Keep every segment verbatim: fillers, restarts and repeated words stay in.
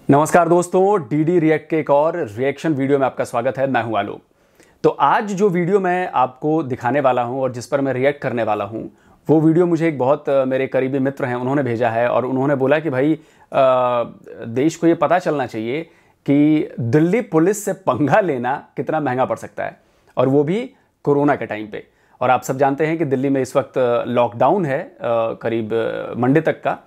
नमस्कार दोस्तों, DD react के एक और रिएक्शन वीडियो में आपका स्वागत है। मैं हूं आलोक। तो आज जो वीडियो मैं आपको दिखाने वाला हूं और जिस पर मैं रिएक्ट करने वाला हूं वो वीडियो मुझे एक बहुत मेरे करीबी मित्र हैं, उन्होंने भेजा है और उन्होंने बोला कि भाई देश को ये पता चलना चाहिए कि दिल्ली पुलिस से पंगा लेना कितना महंगा पड़ सकता है, और वो भी कोरोना के टाइम पे। और आप सब जानते हैं कि दिल्ली में इस वक्त लॉकडाउन है करीब मंडे तक का,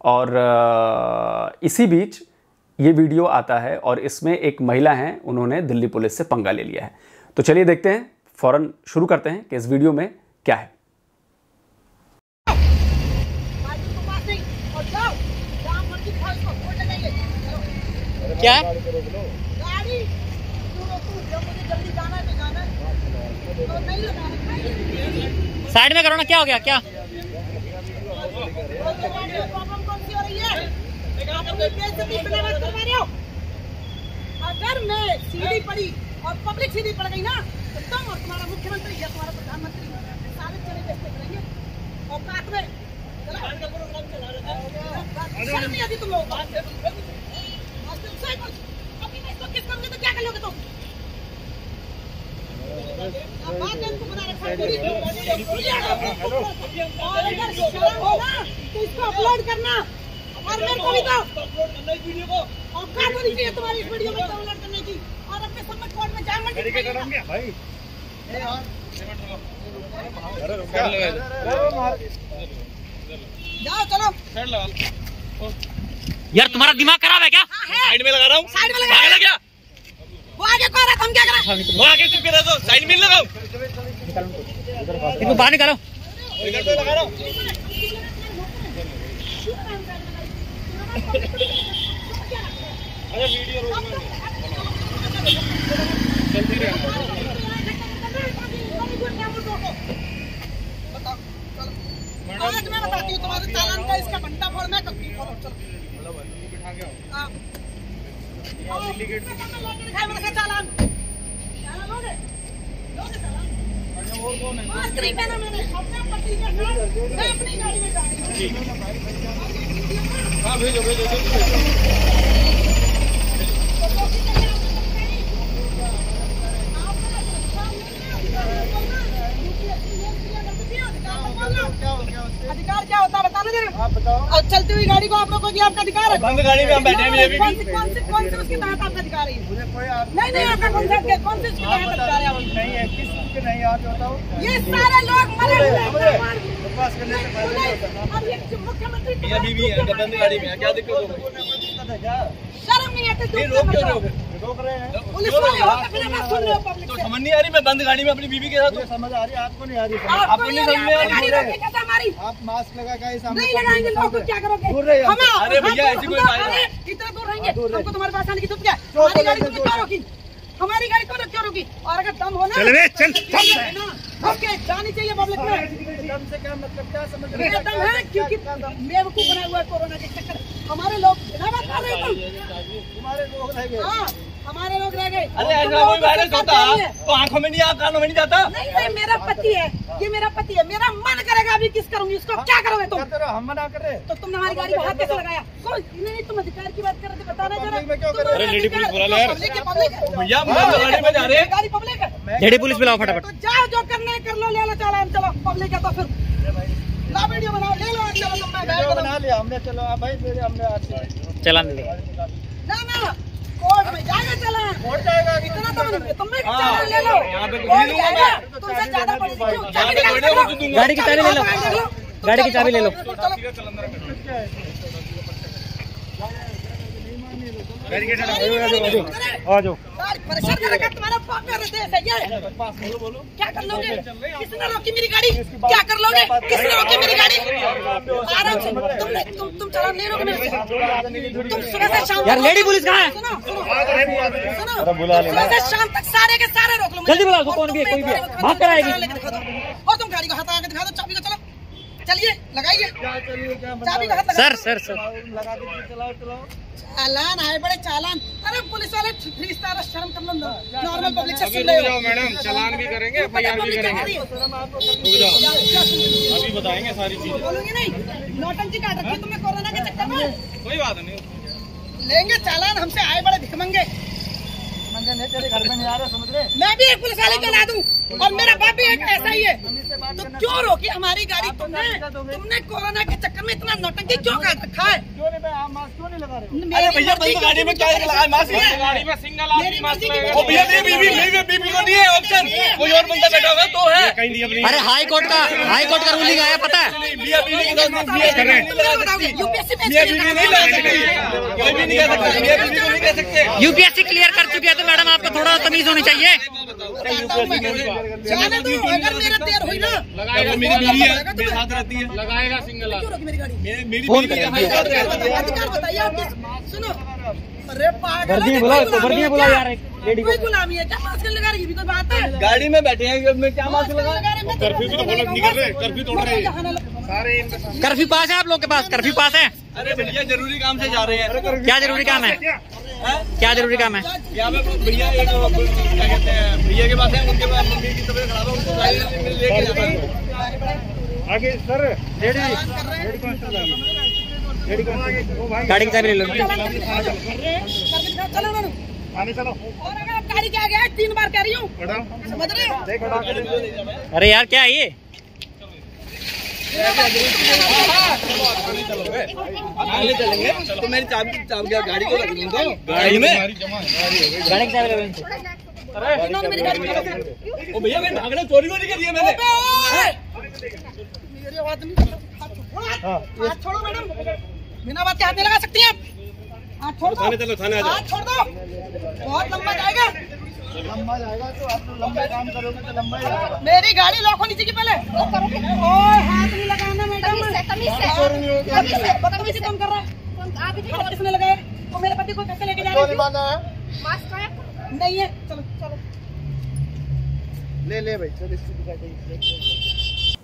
और इसी बीच ये वीडियो आता है और इसमें एक महिला हैं, उन्होंने दिल्ली पुलिस से पंगा ले लिया है। तो चलिए देखते हैं, फौरन शुरू करते हैं कि इस वीडियो में क्या है। क्या साइड में करो ना, क्या हो गया? क्या अगर मैं सीधी पड़ी और पब्लिक सीधी पड़ गई ना तो तुम और तुम्हारा मुख्यमंत्री या तुम्हारा प्रधानमंत्री सारे चले बेचते करेंगे और साथ में शर्म नहीं आती तुम लोग बात से कुछ अभी नहीं तो किस काम के तो क्या कर लोगे तुम? अब बात है तुम बना रखा है और अगर शर्म हो ना तो इसको अपलोड करना और मेरे को भी दो वीडियो को और क्या होनी चाहिए तुम्हारी इस वीडियो में डाउनलोड करने की और अपने सबमिट कोड में जाम मत करेंगे भाई। ए यार जाओ चलो साइड लगा यार, तुम्हारा दिमाग खराब है क्या? साइड में लगा रहा हूँ, साइड में लगा रहा क्या? वो आगे कह रहा था, हम क्या करें? वो आगे चुप रहो तो साइड में लगाओ, इनको बाहर निकालो। लगा रहा हूँ अरे वीडियो रोक चलती रहे। आज मैं बताती हूँ तुम्हारे चालान का इसका घंटा फोड़ मैं करती हूँ। चलो बिठा के हाँ दिल्ली गेट दिखाई मेरा चालान चालान लोगे लोगे चालान और कौन है? मास्क नहीं पहना मैंने, अपना पति के साथ मैं अपनी गाड़ी में जा रही हूँ। हाँ भेजो भेजो अधिकार क्या होता है बताना जरा। आप बताओ। और चलती हुई गाड़ी को आप लोगों की आपका अधिकार है। बंद गाड़ी में हम बैठे हैं अभी। कौन से कौन से कौन से उसके तहत आपका अधिकार है? मुझे कोई आप नहीं नहीं आपका कौन सा कौन से उसके तहत अधिकार है? नहीं है, किस के नहीं आप बताओ। ये सारे लोग मरे हुए हैं। बकवास करने से फायदा नहीं होता। अब ये मुख्यमंत्री अभी भी है, बंद गाड़ी में है, क्या दिक्कत हो गई? शर्म नहीं आती? नहीं रोक क्यों रहे हो? रोक रहे हैं पुलिस वाले हो तो फिर मैं सुन रहे हो पब्लिक तो से। समझ नहीं आ रही, मैं बंद गाड़ी में अपनी बीवी के साथ समझ आ रही है, आपको नहीं आ रही? आपको नहीं समझ में आ रही? गाड़ी रोकी कैसे हमारी? आप मास्क लगा के सामने नहीं लगाएंगे लोग तो क्या करोगे? दूर रहिए। हमें अरे भैया ऐसी कोई बात अरे नहीं। इतना दूर रहेंगे दूर रहिए। हमको तुम्हारे पास आने की जरूरत क्या है? हमारी गाड़ी तुमने क्यों रोकी? हमारी गाड़ी तुमने क्यों रोकी? और अगर दम हो ना चल रे, चल, चल ओके जानी चाहिए पब्लिक में। दम से क्या मतलब, क्या समझ रहे मेरा दम है क्योंकि बेवकूफ बना हुआ है कोरोना के चक्कर। हमारे लोग बिना बात कर रहे हो तुम। तुम्हारे लोग रह गए। हाँ हमारे लोग रह गए। अरे ऐसा कोई वायरस होता तो आंखों में नहीं आता, कानों में नहीं जाता। नहीं नहीं मेरा पति है, ये मेरा पति है। मेरा मन करेगा अभी किस करूंगी उसको। क्या करोगे तुम? हम मना कर रहे। तो तुमने हमारी गाड़ी को हाथ कैसे लगाया? कोई नहीं, तुम अधिकार की बात कर रहे थे, बताना जरा। पब्लिक में क्यों कर रहे हो? अरे लेडी पुलिस बुला लो यार। पब्लिक है, पब्लिक है भैया, हम गाड़ी में जा रहे हैं। गाड़ी पब्लिक है। लेडी पुलिस बुलाओ फटाफट। तो जाओ जो करना है कर लो, ले लो चालान। चलो पब्लिक है तो फिर ला वीडियो बनाओ, ले लो। चलो तुम मैं बैठ बना लिया हमने। चलो आप भाई मेरे हमने आज चलान दे ना ना कोर्ट में जाएगा चालान। कोर्ट जाएगा इतना तो नहीं, तुम भी चालान ले लो। कोर्ट जाएगा तुमसे ज्यादा बड़ी क्यों? चाबी निकाल के रखो। गाड़ी की चाबी ले लो, गाड़ी की चाबी ले लो। आ जाओ। परेशान कर रखा तुम्हारा पाप में रहते हैं सही है। क्या कर लोगे? किसने रोकी मेरी गाड़ी? क्या कर लोगे? किसने रोकी मेरी गाड़ी? आराम से तुमने तुम तुम चालान ले रहे हो मेरे से। तुम सुबह से शाम यार लेडी पुलिस कहाँ है? सुनो सुनो सुबह से शाम तक सारे के सारे रोक लो। जल्दी बुलाओ, कौन भी है, कोई भी है, भाग कर आएगी। और तुम गाड़ी को हाथ आगे दिखा दो, चाबी को चलो चलिए लगाइए चाबी का हाथ लगा। सर सर सर लगा दीजिए, चलाओ चलाओ। चालान आए बड़े चालान। अरे पुलिस वाले थ्री स्टार शर्म कर लो, नॉर्मल पब्लिक से सुन रहे हो। मैडम चालान भी करेंगे, एफ आई आर भी करेंगे, अभी बताएंगे सारी चीजें। बोलूंगी नहीं, नौटंकी काट रखी तुमने कोरोना के चक्कर में। कोई बात नहीं, लेंगे चालान, हमसे आए बड़े भिखमंगे। तेरे घर में नहीं आ रहे, समझ रहे? मैं भी एक पुलिस वाले को ला दूं और मेरा बाप भी एक ऐसा ही है। तो क्यों रोकी हमारी गाड़ी तुमने? तुमने कोरोना के चक्कर में इतना नौटंकी क्यों कर रखा है? क्यों नहीं, आप मास्क क्यों नहीं लगा रहे हो? अरे भैया गाड़ी में क्या लगाया मास्क? गाड़ी में सिंगल आदमी मास्क लगाएगा। ओ भैया ये बीबी बीबी बीबी को नहीं है ऑप्शन, कोई और बंदा बैठा हुआ तो है। अरे हाई कोर्ट का हाई कोर्ट का रूलिंग आया पता है? भैया बीबी के साथ बीबी कर रहे हैं। यूपीएससी भैया बीबी नहीं लगा सकती, कोई भी नहीं कह सकता। भैया बीबी को नहीं कह सकते। यूपीएससी क्लियर कर चुके हैं तो मैडम आपको थोड़ा तमीज होनी चाहिए। जाने दो, अगर मेरा देर हुई ना मेरी बीवी है, मेरे साथ रहती है, लगाएगा सिंगल क्यों रोकी मेरी गाड़ी? मेरी मेरी बीवी है। अधिकार बताइए आप किस- सुनो, अरे पागल है, वर्दी कोई बुलाओ, गुलामी वर्दी है बुलाओ क्या? यार, एक लेडी को। कोई गुलामी है क्या? मास्क लगा रही है, भी कोई बात है? गाड़ी में बैठे हैं, मैं क्या मास्क लगा? कर्फ्यू भी तो बोलो निकल रहे, कर्फ्यू तोड़ रहे हैं। कर्फ्यू पास है आप लोग के पास? कर्फ्यू पास है? अरे भैया जरूरी काम से जा रहे हैं। क्या जरूरी काम है? क्या जरूरी काम है? यहाँ पे भैया एक क्या कहते हैं, भैया के पास है, उनके पास मम्मी की तबीयत खराब है, उनको गाड़ी लेके जाना है। आगे सर लेडी गाड़ी की चाबी ले लो। चलो मैडम, आने चलो और अगर आप गाड़ी के आगे आए, तीन बार कह रही हूँ, समझ रहे हो? अरे यार क्या है ये? आगे चलेंगे तो मेरी चाबी चाबी गाड़ी को रख दूँ तो गाड़ी में गाड़ी की चाबी ले लो इनसे। इन्होंने मेरी गाड़ी में- ओ भैया मैं भागना चोरी वोरी कर दिया मैंने। मेरे आदमी हाथ छोड़ो, हाथ छोड़ो मैडम, बिना बात के हाथ नहीं लगा सकती हैं आप। हाथ छोड़ दो, थाने चलो, थाने आ जाओ। हाथ छोड़ दो, बहुत लंबा जाएगा। लंबा जाएगा तो आप लोग लंबा काम करोगे तो लंबा ही जाएगा। मेरी गाड़ी लॉक होनी चाहिए पहले। ओए हाथ नहीं लगाना मैडम, बदतमीजी कौन कर रहा है? हाथ किसने लगाए? वो मेरे पति को कैसे लेके जा रही थी? नहीं है, चलो चलो ले ले भाई चल इसकी दिखा।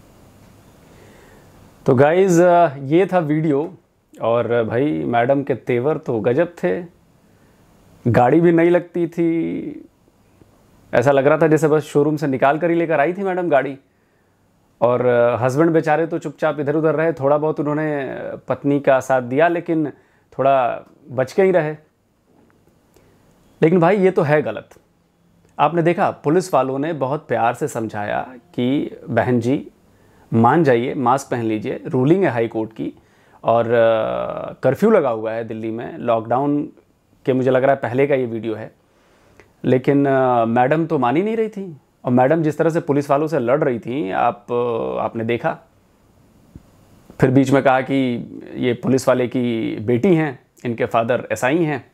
तो गाइज़ ये था वीडियो, और भाई मैडम के तेवर तो गजब थे। गाड़ी भी नहीं लगती थी, ऐसा लग रहा था जैसे बस शोरूम से निकाल कर ही लेकर आई थी मैडम गाड़ी। और हस्बैंड बेचारे तो चुपचाप इधर उधर रहे, थोड़ा बहुत उन्होंने पत्नी का साथ दिया, लेकिन थोड़ा बच के ही रहे। लेकिन भाई ये तो है गलत। आपने देखा पुलिस वालों ने बहुत प्यार से समझाया कि बहन जी मान जाइए, मास्क पहन लीजिए, रूलिंग है हाई कोर्ट की, और कर्फ्यू लगा हुआ है दिल्ली में, लॉकडाउन के मुझे लग रहा है पहले का ये वीडियो है। लेकिन मैडम तो मान ही नहीं रही थी, और मैडम जिस तरह से पुलिस वालों से लड़ रही थी, आप आपने देखा। फिर बीच में कहा कि ये पुलिस वाले की बेटी हैं, इनके फादर एसआई हैं।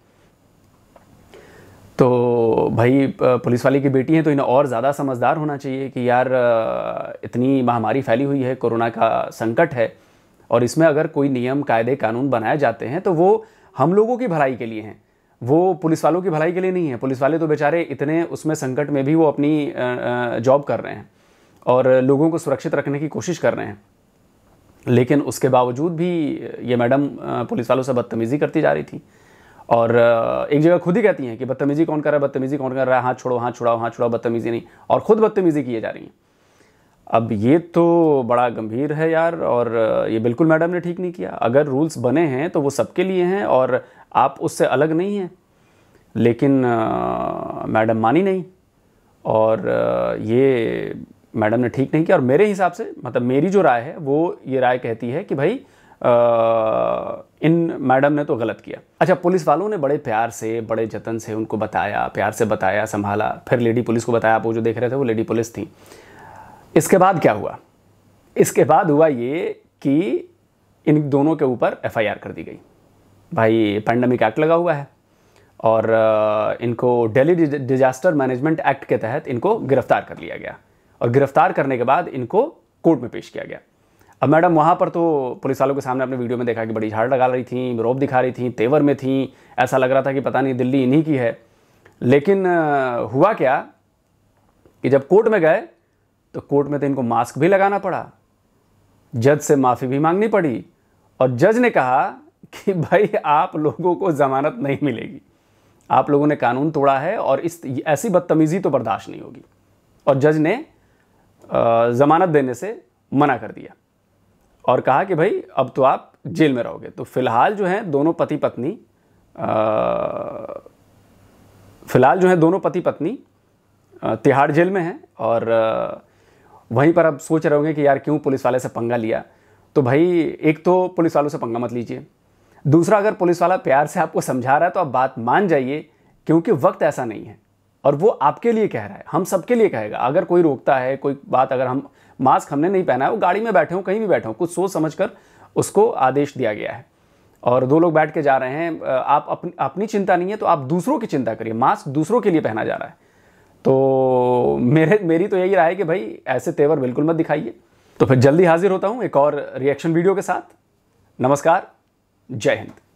तो भाई पुलिस वाले की बेटी हैं तो इन्हें और ज़्यादा समझदार होना चाहिए कि यार इतनी महामारी फैली हुई है, कोरोना का संकट है, और इसमें अगर कोई नियम कायदे कानून बनाए जाते हैं तो वो हम लोगों की भलाई के लिए हैं, वो पुलिस वालों की भलाई के लिए नहीं है। पुलिस वाले तो बेचारे इतने उसमें संकट में भी वो अपनी जॉब कर रहे हैं और लोगों को सुरक्षित रखने की कोशिश कर रहे हैं, लेकिन उसके बावजूद भी ये मैडम पुलिस वालों से बदतमीज़ी करती जा रही थी। और एक जगह खुद ही कहती हैं कि बदतमीज़ी कौन कर रहा है, बदतमीज़ी कौन कर रहा है, हाथ छोड़ो हाथ छुड़ाओ हाथ छुड़ाओ, बदतमीज़ी नहीं, और ख़ुद बदतमीज़ी किए जा रही हैं। अब ये तो बड़ा गंभीर है यार, और ये बिल्कुल मैडम ने ठीक नहीं किया। अगर रूल्स बने हैं तो वो सबके लिए हैं और आप उससे अलग नहीं हैं, लेकिन मैडम मानी नहीं, और ये मैडम ने ठीक नहीं किया। और मेरे हिसाब से, मतलब मेरी जो राय है वो ये राय कहती है कि भाई आ, इन मैडम ने तो गलत किया। अच्छा, पुलिस वालों ने बड़े प्यार से, बड़े जतन से उनको बताया, प्यार से बताया, संभाला, फिर लेडी पुलिस को बताया। आप वो जो देख रहे थे वो लेडी पुलिस थी। इसके बाद क्या हुआ? इसके बाद हुआ ये कि इन दोनों के ऊपर एफ आई आर कर दी गई। भाई पैंडेमिक एक्ट लगा हुआ है और इनको दिल्ली डिजास्टर मैनेजमेंट एक्ट के तहत इनको गिरफ्तार कर लिया गया, और गिरफ्तार करने के बाद इनको कोर्ट में पेश किया गया। अब मैडम वहाँ पर तो पुलिस वालों के सामने अपने वीडियो में देखा कि बड़ी झाड़ लगा रही थी, रौब दिखा रही थी, तेवर में थी, ऐसा लग रहा था कि पता नहीं दिल्ली इन्हीं की है। लेकिन हुआ क्या कि जब कोर्ट में गए तो कोर्ट में तो इनको मास्क भी लगाना पड़ा, जज से माफ़ी भी मांगनी पड़ी, और जज ने कहा कि भाई आप लोगों को ज़मानत नहीं मिलेगी, आप लोगों ने कानून तोड़ा है और इस ऐसी बदतमीज़ी तो बर्दाश्त नहीं होगी। और जज ने ज़मानत देने से मना कर दिया और कहा कि भाई अब तो आप जेल में रहोगे। तो फिलहाल जो है दोनों पति पत्नी फिलहाल जो है दोनों पति पत्नी तिहाड़ जेल में हैं और वहीं पर अब सोच रहे होंगे कि यार क्यों पुलिस वाले से पंगा लिया। तो भाई एक तो पुलिस वालों से पंगा मत लीजिए, दूसरा अगर पुलिस वाला प्यार से आपको समझा रहा है तो आप बात मान जाइए, क्योंकि वक्त ऐसा नहीं है और वो आपके लिए कह रहा है, हम सबके लिए कहेगा। अगर कोई रोकता है कोई बात, अगर हम मास्क हमने नहीं पहना है, वो गाड़ी में बैठे हो कहीं भी बैठे हो, कुछ सोच समझ कर उसको आदेश दिया गया है और दो लोग बैठ के जा रहे हैं। आप अपनी अपनी चिंता नहीं है तो आप दूसरों की चिंता करिए। मास्क दूसरों के लिए पहना जा रहा है, तो मेरे मेरी तो यही राय है कि भाई ऐसे तेवर बिल्कुल मत दिखाइए। तो फिर जल्दी हाजिर होता हूं एक और रिएक्शन वीडियो के साथ। नमस्कार, जय हिंद।